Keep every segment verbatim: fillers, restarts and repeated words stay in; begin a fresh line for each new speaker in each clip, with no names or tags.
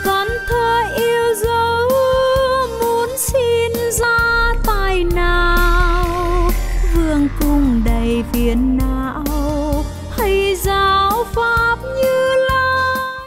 Con thơ yêu dấu muốn xin ra tài nào, vương cung đầy phiền não hay giáo pháp Như Lai.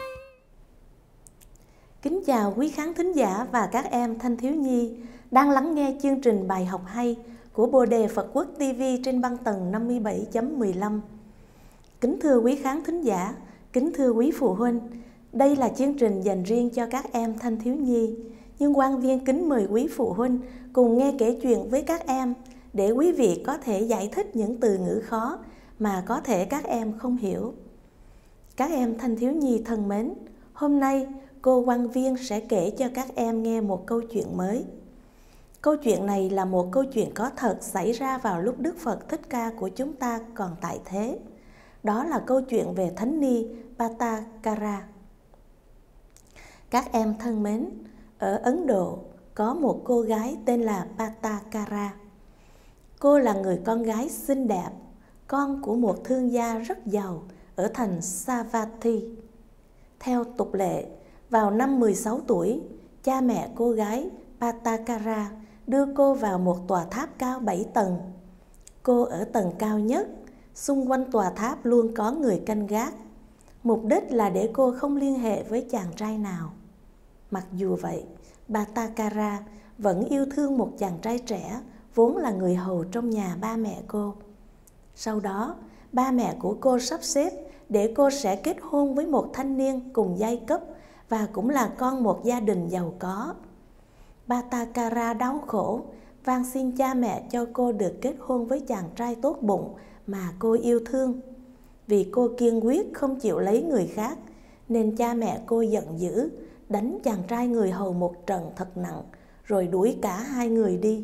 Kính chào quý khán thính giả và các em thanh thiếu nhi đang lắng nghe chương trình bài học hay của Bồ Đề Phật Quốc ti vi trên băng tần năm mươi bảy chấm mười lăm. Kính thưa quý khán thính giả, kính thưa quý phụ huynh, đây là chương trình dành riêng cho các em thanh thiếu nhi, nhưng quan viên kính mời quý phụ huynh cùng nghe kể chuyện với các em để quý vị có thể giải thích những từ ngữ khó mà có thể các em không hiểu. Các em thanh thiếu nhi thân mến, hôm nay cô quan viên sẽ kể cho các em nghe một câu chuyện mới. Câu chuyện này là một câu chuyện có thật xảy ra vào lúc Đức Phật Thích Ca của chúng ta còn tại thế. Đó là câu chuyện về Thánh Ni Pattakara. Các em thân mến, ở Ấn Độ có một cô gái tên là Pattakara. Cô là người con gái xinh đẹp, con của một thương gia rất giàu ở thành Savatthi. Theo tục lệ, vào năm mười sáu tuổi, cha mẹ cô gái Pattakara đưa cô vào một tòa tháp cao bảy tầng. Cô ở tầng cao nhất, xung quanh tòa tháp luôn có người canh gác. Mục đích là để cô không liên hệ với chàng trai nào. Mặc dù vậy, Pattakara vẫn yêu thương một chàng trai trẻ vốn là người hầu trong nhà ba mẹ cô. Sau đó, ba mẹ của cô sắp xếp để cô sẽ kết hôn với một thanh niên cùng giai cấp và cũng là con một gia đình giàu có. Pattakara đau khổ, van xin cha mẹ cho cô được kết hôn với chàng trai tốt bụng mà cô yêu thương. Vì cô kiên quyết không chịu lấy người khác, nên cha mẹ cô giận dữ, đánh chàng trai người hầu một trận thật nặng, rồi đuổi cả hai người đi.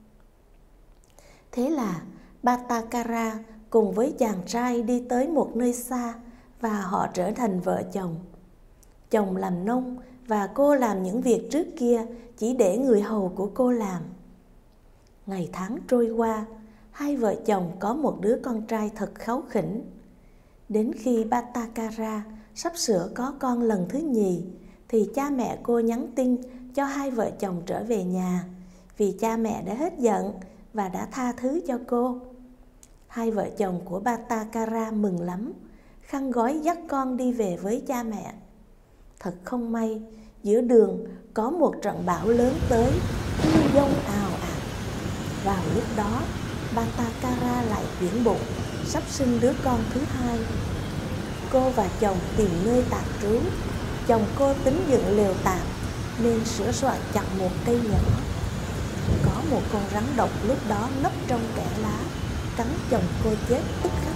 Thế là Pattakara cùng với chàng trai đi tới một nơi xa và họ trở thành vợ chồng. Chồng làm nông và cô làm những việc trước kia chỉ để người hầu của cô làm. Ngày tháng trôi qua, hai vợ chồng có một đứa con trai thật kháu khỉnh. Đến khi Pattakara sắp sửa có con lần thứ nhì, thì cha mẹ cô nhắn tin cho hai vợ chồng trở về nhà, vì cha mẹ đã hết giận và đã tha thứ cho cô. Hai vợ chồng của Pattakara mừng lắm, khăn gói dắt con đi về với cha mẹ. Thật không may, giữa đường có một trận bão lớn tới, mưa giông ào ạt. Vào lúc đó, Pattakara lại tuyển bụng, sắp sinh đứa con thứ hai. Cô và chồng tìm nơi tạm trú. Chồng cô tính dựng lều tạm nên sửa soạn chặt một cây nhỏ. Có một con rắn độc lúc đó nấp trong kẽ lá, cắn chồng cô chết tức khắc.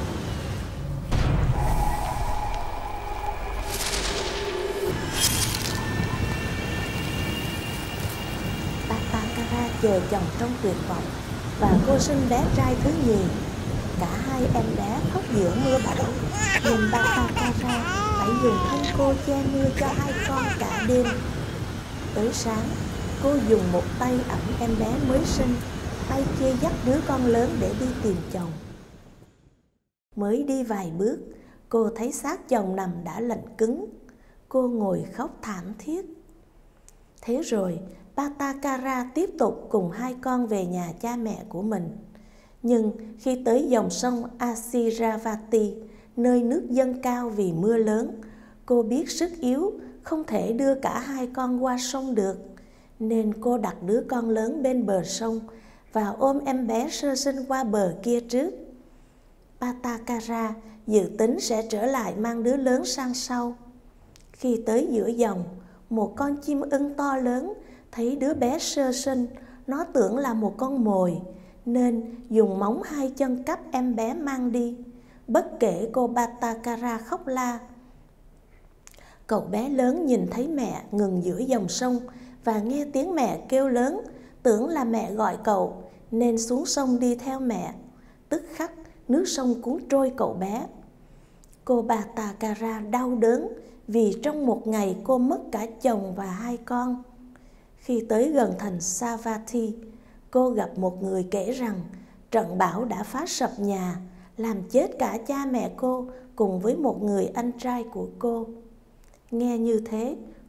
Pattakara chờ chồng trong tuyệt vọng và cô sinh bé trai thứ nhì. Cả hai em bé khóc giữa mưa bão, nên Pattakara phải dùng thân cô che mưa cho hai con cả đêm. Tới sáng, cô dùng một tay ẵm em bé mới sinh, tay kia dắt đứa con lớn để đi tìm chồng. Mới đi vài bước, cô thấy xác chồng nằm đã lạnh cứng. Cô ngồi khóc thảm thiết. Thế rồi, Pattakara tiếp tục cùng hai con về nhà cha mẹ của mình. Nhưng khi tới dòng sông Asiravati, nơi nước dâng cao vì mưa lớn, cô biết sức yếu, không thể đưa cả hai con qua sông được, nên cô đặt đứa con lớn bên bờ sông và ôm em bé sơ sinh qua bờ kia trước. Pattakara dự tính sẽ trở lại mang đứa lớn sang sau. Khi tới giữa dòng, một con chim ưng to lớn thấy đứa bé sơ sinh, nó tưởng là một con mồi, nên dùng móng hai chân cắp em bé mang đi, bất kể cô Pattakara khóc la. Cậu bé lớn nhìn thấy mẹ ngừng giữa dòng sông và nghe tiếng mẹ kêu lớn, tưởng là mẹ gọi cậu, nên xuống sông đi theo mẹ. Tức khắc, nước sông cuốn trôi cậu bé. Cô Pattakara đau đớn vì trong một ngày cô mất cả chồng và hai con. Khi tới gần thành Savatthi, cô gặp một người kể rằng trận bão đã phá sập nhà, làm chết cả cha mẹ cô cùng với một người anh trai của cô. Nghe như thế,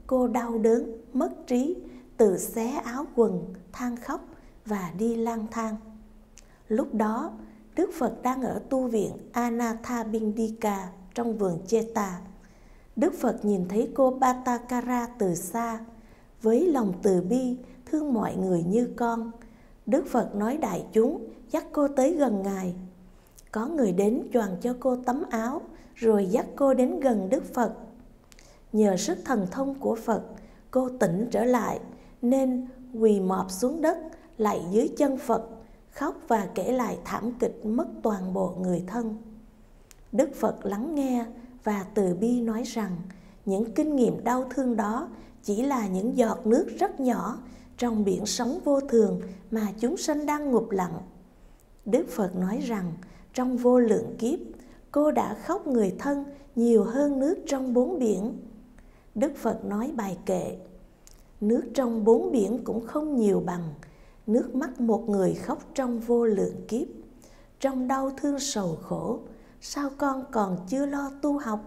cô đau đớn, mất trí, tự xé áo quần, than khóc và đi lang thang. Lúc đó, Đức Phật đang ở tu viện Anathapindika trong vườn Cheta. Đức Phật nhìn thấy cô Bhattakara từ xa, với lòng từ bi, thương mọi người như con. Đức Phật nói đại chúng, dắt cô tới gần Ngài. Có người đến choàng cho cô tấm áo, rồi dắt cô đến gần Đức Phật. Nhờ sức thần thông của Phật, cô tỉnh trở lại, nên quỳ mọp xuống đất, lạy dưới chân Phật, khóc và kể lại thảm kịch mất toàn bộ người thân. Đức Phật lắng nghe và từ bi nói rằng, những kinh nghiệm đau thương đó chỉ là những giọt nước rất nhỏ trong biển sóng vô thường mà chúng sanh đang ngụp lặng. Đức Phật nói rằng, trong vô lượng kiếp, cô đã khóc người thân nhiều hơn nước trong bốn biển. Đức Phật nói bài kệ, nước trong bốn biển cũng không nhiều bằng nước mắt một người khóc trong vô lượng kiếp. Trong đau thương sầu khổ, sao con còn chưa lo tu học?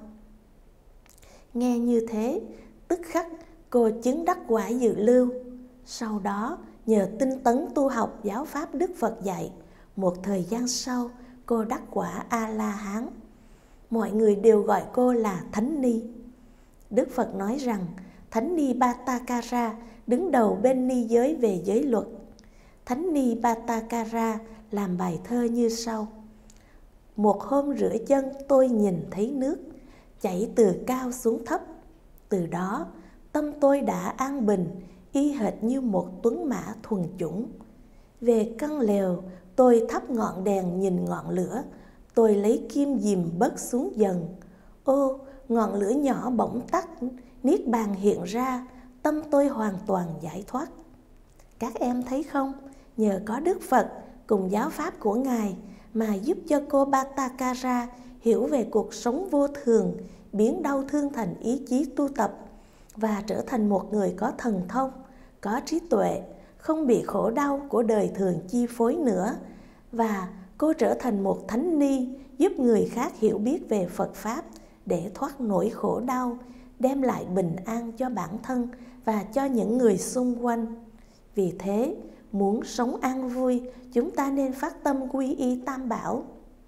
Nghe như thế, tức khắc cô chứng đắc quả dự lưu. Sau đó, nhờ tinh tấn tu học giáo pháp Đức Phật dạy, một thời gian sau, cô đắc quả A-la-hán. Mọi người đều gọi cô là Thánh Ni. Đức Phật nói rằng, Thánh Ni Bhattakara đứng đầu bên ni giới về giới luật. Thánh Ni Bhattakara làm bài thơ như sau. Một hôm rửa chân tôi nhìn thấy nước chảy từ cao xuống thấp. Từ đó, tâm tôi đã an bình, y hệt như một tuấn mã thuần chủng. Về căn lều, tôi thắp ngọn đèn nhìn ngọn lửa, tôi lấy kim dìm bớt xuống dần. Ô, ngọn lửa nhỏ bỗng tắt, niết bàn hiện ra, tâm tôi hoàn toàn giải thoát. Các em thấy không, nhờ có Đức Phật cùng giáo pháp của Ngài mà giúp cho cô Bhattakara hiểu về cuộc sống vô thường, biến đau thương thành ý chí tu tập và trở thành một người có thần thông, có trí tuệ, không bị khổ đau của đời thường chi phối nữa. Và cô trở thành một thánh ni giúp người khác hiểu biết về Phật Pháp để thoát nỗi khổ đau, đem lại bình an cho bản thân và cho những người xung quanh. Vì thế, muốn sống an vui, chúng ta nên phát tâm quy y Tam Bảo.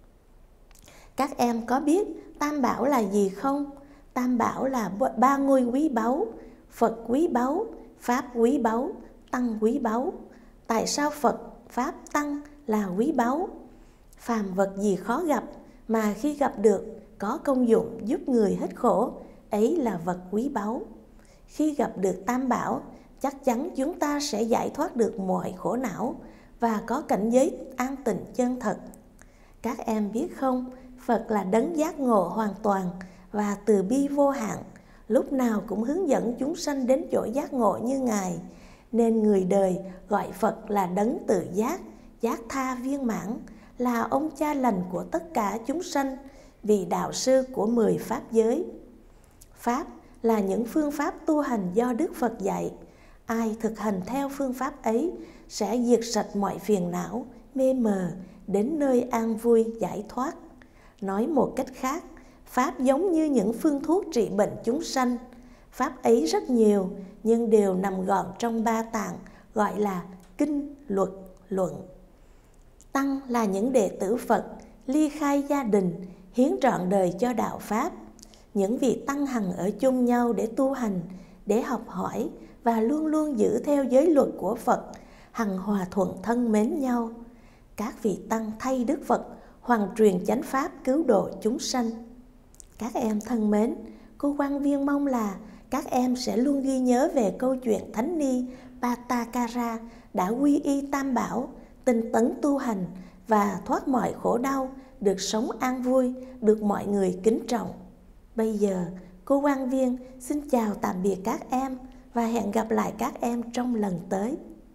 Các em có biết Tam Bảo là gì không? Tam Bảo là ba ngôi quý báu, Phật quý báu, Pháp quý báu, Tăng quý báu. Tại sao Phật, Pháp, Tăng là quý báu? Phàm vật gì khó gặp mà khi gặp được có công dụng giúp người hết khổ, ấy là vật quý báu. Khi gặp được Tam Bảo, chắc chắn chúng ta sẽ giải thoát được mọi khổ não và có cảnh giới an tịnh chân thật. Các em biết không, Phật là đấng giác ngộ hoàn toàn và từ bi vô hạn, lúc nào cũng hướng dẫn chúng sanh đến chỗ giác ngộ như Ngài. Nên người đời gọi Phật là đấng tự giác, giác tha viên mãn, là ông cha lành của tất cả chúng sanh, vị đạo sư của mười pháp giới. Pháp là những phương pháp tu hành do Đức Phật dạy. Ai thực hành theo phương pháp ấy sẽ diệt sạch mọi phiền não, mê mờ, đến nơi an vui, giải thoát. Nói một cách khác, Pháp giống như những phương thuốc trị bệnh chúng sanh. Pháp ấy rất nhiều, nhưng đều nằm gọn trong ba tạng, gọi là kinh, luật, luận. Tăng là những đệ tử Phật, ly khai gia đình, hiến trọn đời cho đạo Pháp. Những vị tăng hằng ở chung nhau để tu hành, để học hỏi và luôn luôn giữ theo giới luật của Phật, hằng hòa thuận thân mến nhau. Các vị tăng thay Đức Phật hoàn truyền chánh pháp cứu độ chúng sanh. Các em thân mến, cô Quan Viên mong là các em sẽ luôn ghi nhớ về câu chuyện Thánh Ni Bhattakara đã quy y Tam Bảo, tinh tấn tu hành và thoát mọi khổ đau, được sống an vui, được mọi người kính trọng. Bây giờ, cô Quan Viên xin chào tạm biệt các em và hẹn gặp lại các em trong lần tới.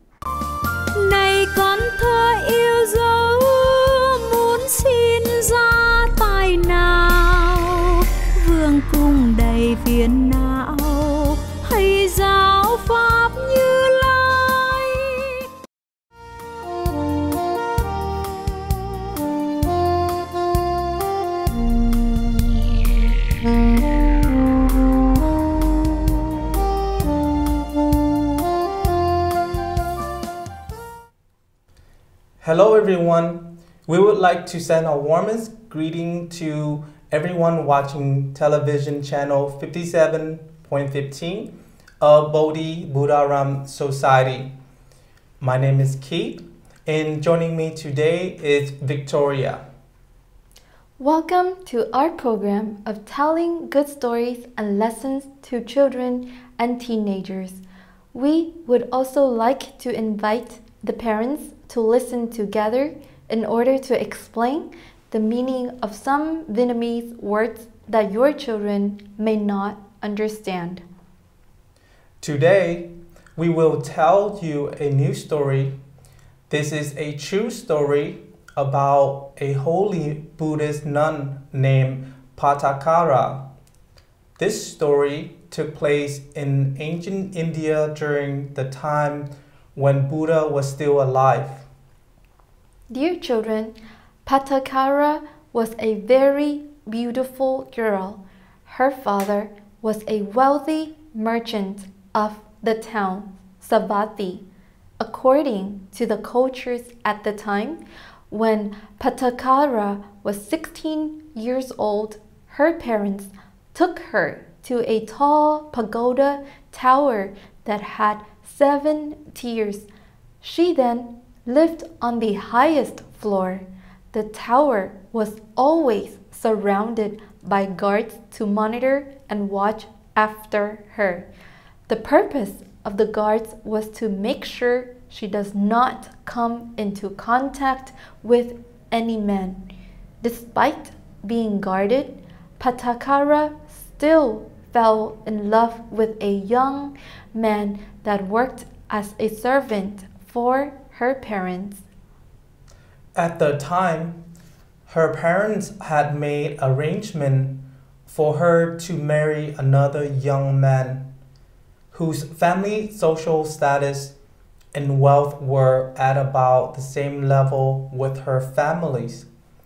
Này con thơ yêu dấu, muốn xin ra tài nào, vương cung đầy phiền não, hay giáo pháp Như Lai.
Hello everyone. We would like to send our warmest greeting to everyone watching television channel fifty-seven point fifteen of Bodhi Buddharam Society. My name is Keith, and joining me today is Victoria.
Welcome to our program of telling good stories and lessons to children and teenagers. We would also like to invite the parents to listen together in order to explain the meaning of some Vietnamese words that your children may not understand.
Today, we will tell you a new story. This is a true story about a holy Buddhist nun named Pattakara. This story took place in ancient India during the time when Buddha was still alive.
Dear children, Pattakara was a very beautiful girl. Her father was a wealthy merchant of the town, Savatthi. According to the cultures at the time, when Pattakara was sixteen years old, her parents took her to a tall pagoda tower that had seven tiers. She then lived on the highest floor. The tower was always surrounded by guards to monitor and watch after her. The purpose of the guards was to make sure she does not come into contact with any man. Despite being guarded, Pattakara still fell in love with a young man that worked as a servant for her parents.
At the time, her parents had made arrangements for her to marry another young man whose family social status and wealth were at about the same level with her family's.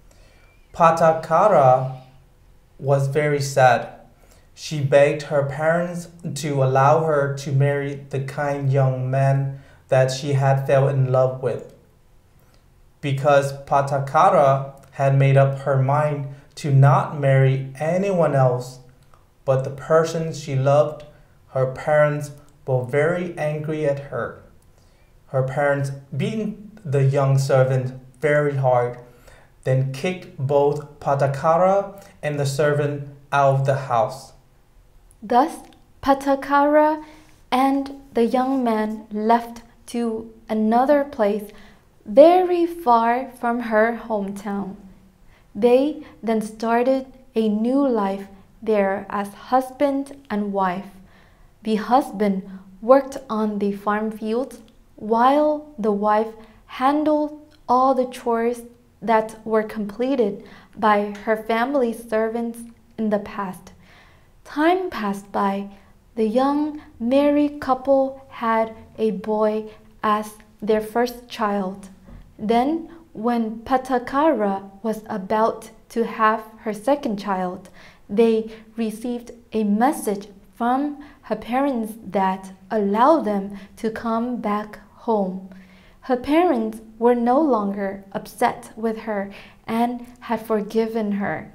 Pattakara was very sad. She begged her parents to allow her to marry the kind young man that she had fell in love with. Because Pattakara had made up her mind to not marry anyone else but the person she loved, her parents were very angry at her. Her parents beat the young servant very hard, then kicked both Pattakara and the servant out of the house.
Thus, Pattakara and the young man left to another place very far from her hometown. They then started a new life there as husband and wife. The husband worked on the farm fields while the wife handled all the chores that were completed by her family's servants in the past. Time passed by. The young married couple had a boy as their first child. Then, when Pattakara was about to have her second child, they received a message from her parents that allowed them to come back home. Her parents were no longer upset with her and had forgiven her.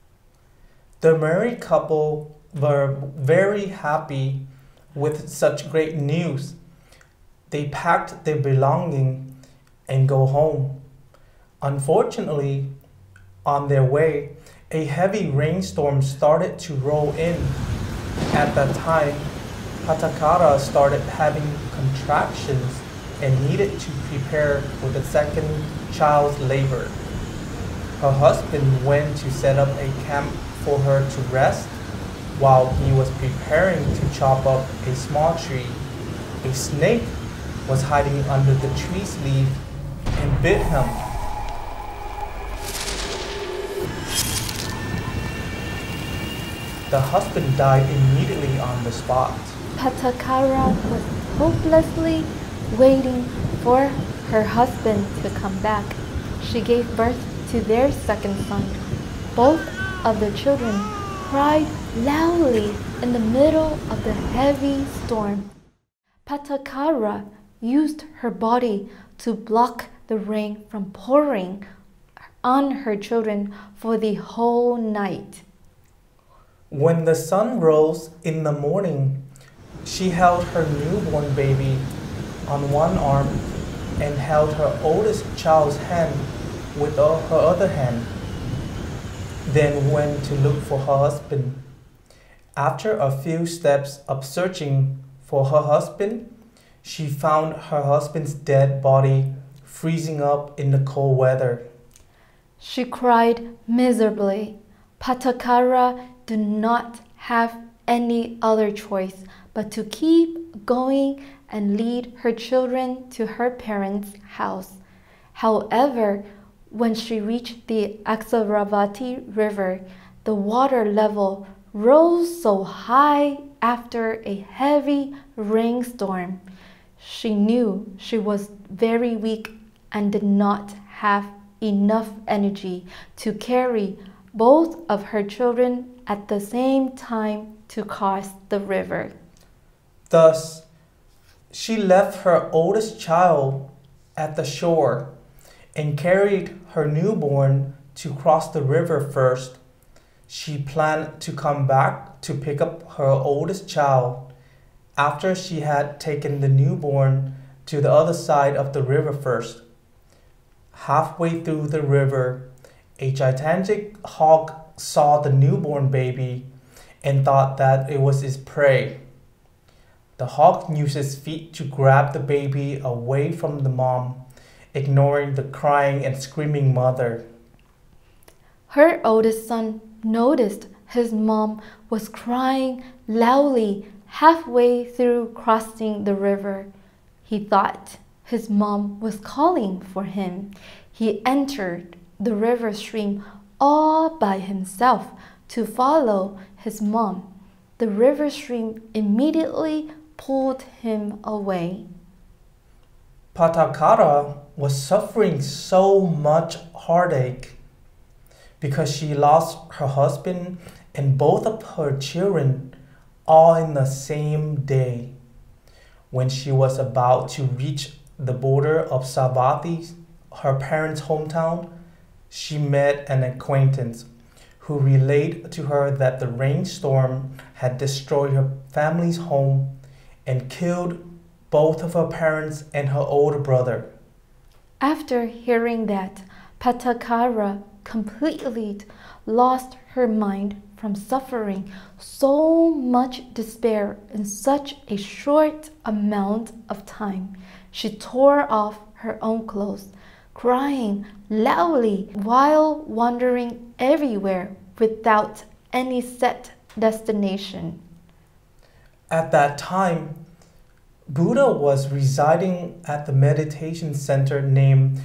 The married couple were very happy with such great news. They packed their belongings and go home. Unfortunately, on their way, a heavy rainstorm started to roll in. At that time, Pattakara started having contractions and needed to prepare for the second child's labor. Her husband went to set up a camp for her to rest while he was preparing to chop up a small tree. A snake was hiding under the tree's leaf and bit him. The husband died immediately on the spot.
Pattakara was hopelessly waiting for her husband to come back. She gave birth to their second son. Both of the children cried loudly in the middle of the heavy storm. Pattakara used her body to block the rain from pouring on her children for the whole night.
When the sun rose in the morning, she held her newborn baby on one arm and held her oldest child's hand with her other hand, then went to look for her husband. After a few steps of searching for her husband, she found her husband's dead body freezing up in the cold weather.
She cried miserably. Patakara did not have any other choice but to keep going and lead her children to her parents' house. However, when she reached the Aksaravati River, the water level rose so high after a heavy rainstorm. She knew she was very weak and did not have enough energy to carry both of her children at the same time to cross the river.
Thus, she left her oldest child at the shore and carried her newborn to cross the river first. She planned to come back to pick up her oldest child after she had taken the newborn to the other side of the river first. Halfway through the river, a gigantic hawk saw the newborn baby and thought that it was its prey. The hawk used its feet to grab the baby away from the mom, ignoring the crying and screaming mother.
Her oldest son noticed his mom was crying loudly halfway through crossing the river. He thought his mom was calling for him. He entered the river stream all by himself to follow his mom. The river stream immediately pulled him away.
Patakara was suffering so much heartache because she lost her husband and both of her children all in the same day. When she was about to reach the border of Savatthi, her parents' hometown, she met an acquaintance who relayed to her that the rainstorm had destroyed her family's home and killed both of her parents and her older brother.
After hearing that, Patakara completely lost her mind from suffering so much despair in such a short amount of time. She tore off her own clothes, crying loudly while wandering everywhere without any set destination.
At that time, Buddha was residing at the meditation center named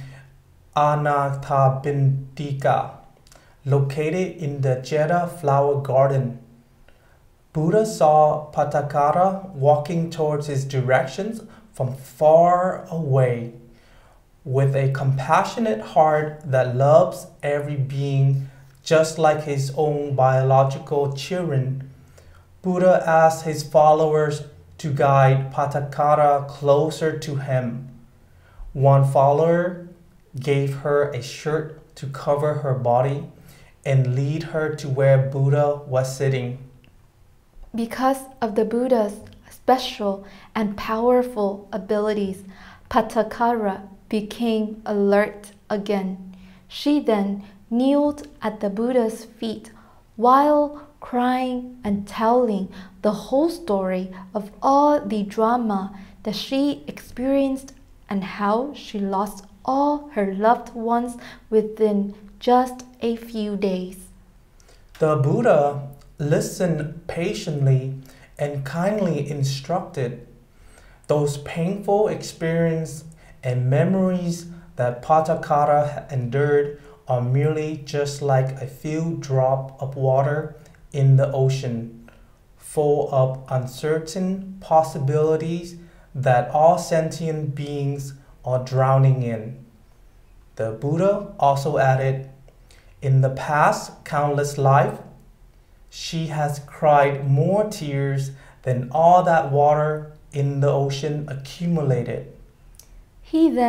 Anathapindika, located in the Jeta flower garden. Buddha saw Patakara walking towards his directions from far away. With a compassionate heart that loves every being just like his own biological children, Buddha asked his followers to guide Patakara closer to him. One follower gave her a shirt to cover her body and lead her to where Buddha was sitting.
Because of the Buddha's special and powerful abilities, Patakara became alert again. She then kneeled at the Buddha's feet while crying and telling the whole story of all the drama that she experienced and how she lost all her loved ones within just a few days.
The Buddha listened patiently and kindly instructed. Those painful experiences and memories that Patakara endured are merely just like a few drops of water in the ocean, full of uncertain possibilities that all sentient beings are drowning in. The Buddha also added, in the past countless life, she has cried more tears than all that water in the ocean accumulated.
He then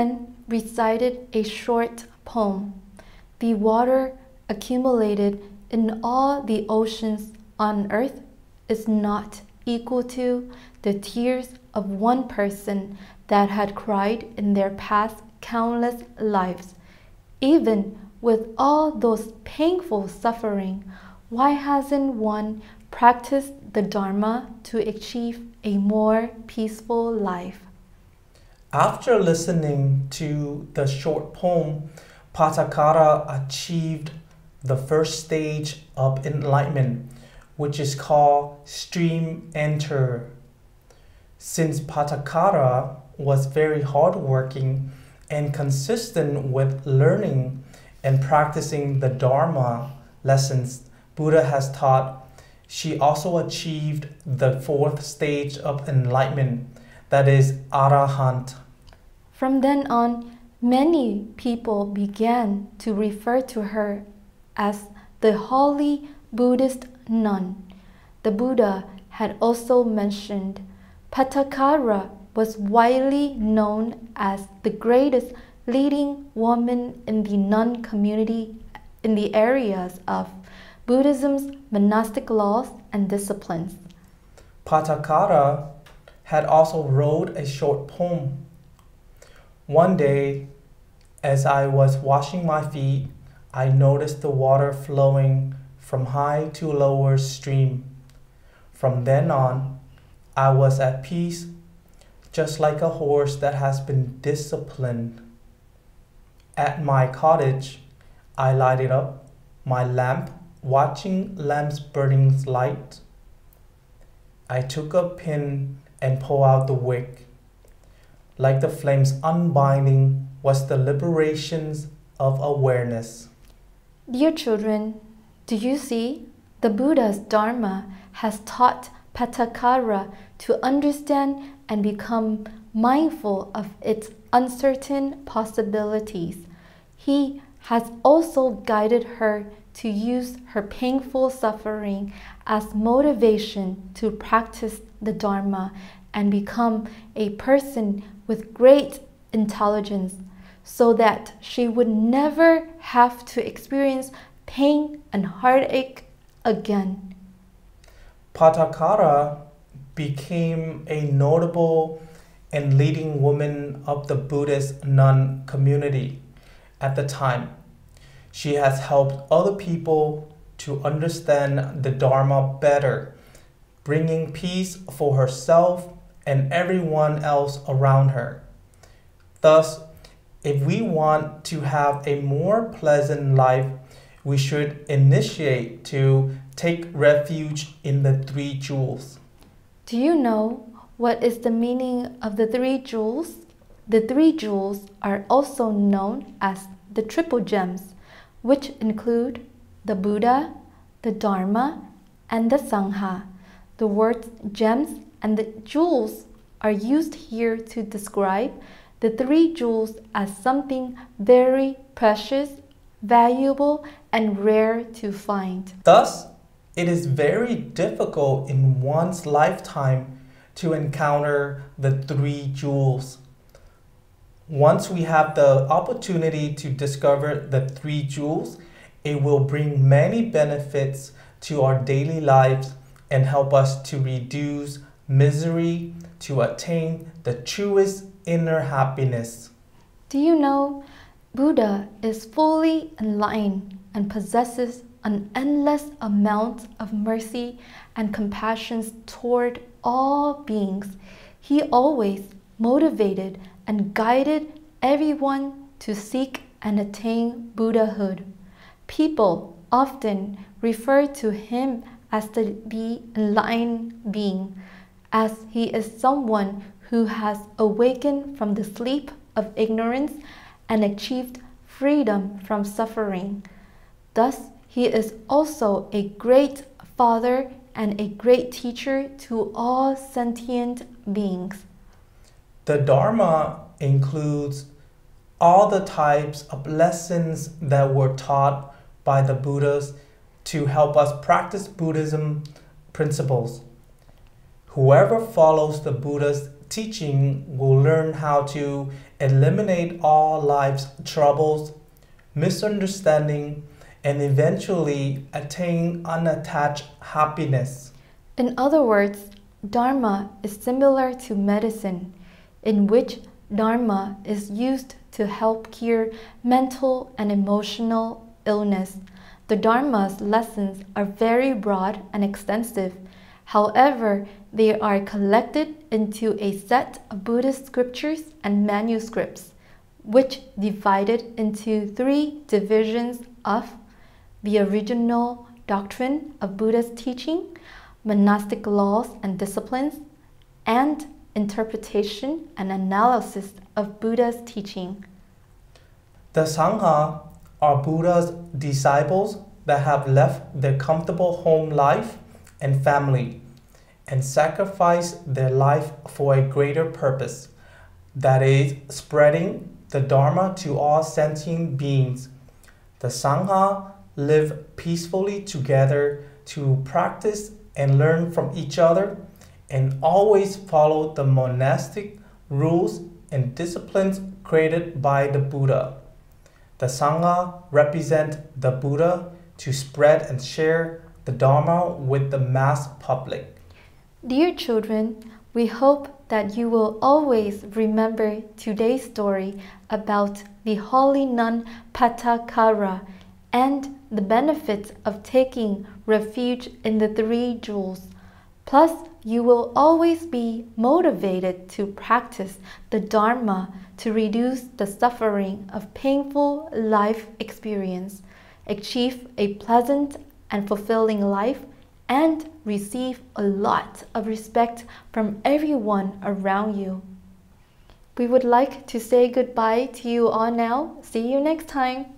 recited a short poem. The water accumulated in all the oceans on earth is not equal to the tears of one person that had cried in their past countless lives. Even with all those painful suffering, why hasn't one practiced the Dharma to achieve a more peaceful life?
After listening to the short poem, Pattakara achieved the first stage of enlightenment, which is called stream enter. Since Pattakara was very hardworking and consistent with learning and practicing the Dharma lessons Buddha has taught, she also achieved the fourth stage of enlightenment, that is Arahant.
From then on, many people began to refer to her as the holy Buddhist nun. The Buddha had also mentioned Pattakara was widely known as the greatest leading woman in the nun community in the areas of Buddhism's monastic laws and disciplines.
Pattakara had also wrote a short poem. One day, as I was washing my feet, I noticed the water flowing from high to lower stream. From then on, I was at peace, just like a horse that has been disciplined. At my cottage, I lighted up my lamp, watching lamp's burning light. I took a pin and pulled out the wick. Like the flames unbinding was the liberations of awareness.
Dear children, do you see? The Buddha's Dharma has taught Pattakara to understand and become mindful of its uncertain possibilities. He has also guided her to use her painful suffering as motivation to practice the Dharma and become a person with great intelligence, so that she would never have to experience pain and heartache again.
Pattakara became a notable and leading woman of the Buddhist nun community at the time. She has helped other people to understand the Dharma better, bringing peace for herself and everyone else around her. Thus, if we want to have a more pleasant life, we should initiate to take refuge in the three jewels.
Do you know what is the meaning of the three jewels? The three jewels are also known as the triple gems, which include the Buddha, the Dharma, and the Sangha. The words gems and the jewels are used here to describe the three jewels as something very precious, valuable, and rare to find.
Thus, it is very difficult in one's lifetime to encounter the three jewels. Once we have the opportunity to discover the three jewels, it will bring many benefits to our daily lives and help us to reduce misery, to attain the truest inner happiness.
Do you know Buddha is fully enlightened and possesses an endless amount of mercy and compassion toward all beings. He always motivated and guided everyone to seek and attain Buddhahood. People often refer to him as the, the enlightened being, as he is someone who has awakened from the sleep of ignorance and achieved freedom from suffering. Thus, he is also a great father and a great teacher to all sentient beings.
The Dharma includes all the types of lessons that were taught by the Buddhas to help us practice Buddhism principles. Whoever follows the Buddha's teaching will learn how to eliminate all life's troubles, misunderstanding, and eventually attain unattached happiness.
In other words, Dharma is similar to medicine, in which Dharma is used to help cure mental and emotional illness. The Dharma's lessons are very broad and extensive. However, they are collected into a set of Buddhist scriptures and manuscripts, which divided into three divisions of the original doctrine of Buddha's teaching, monastic laws and disciplines, and interpretation and analysis of Buddha's teaching.
The Sangha are Buddha's disciples that have left their comfortable home life and family and sacrificed their life for a greater purpose, that is, spreading the Dharma to all sentient beings. The Sangha live peacefully together to practice and learn from each other and always follow the monastic rules and disciplines created by the Buddha. The Sangha represent the Buddha to spread and share the Dharma with the mass public.
Dear children, we hope that you will always remember today's story about the holy nun Pattakara and the benefits of taking refuge in the three jewels. Plus, you will always be motivated to practice the Dharma to reduce the suffering of painful life experience, achieve a pleasant and fulfilling life, and receive a lot of respect from everyone around you. We would like to say goodbye to you all now. See you next time.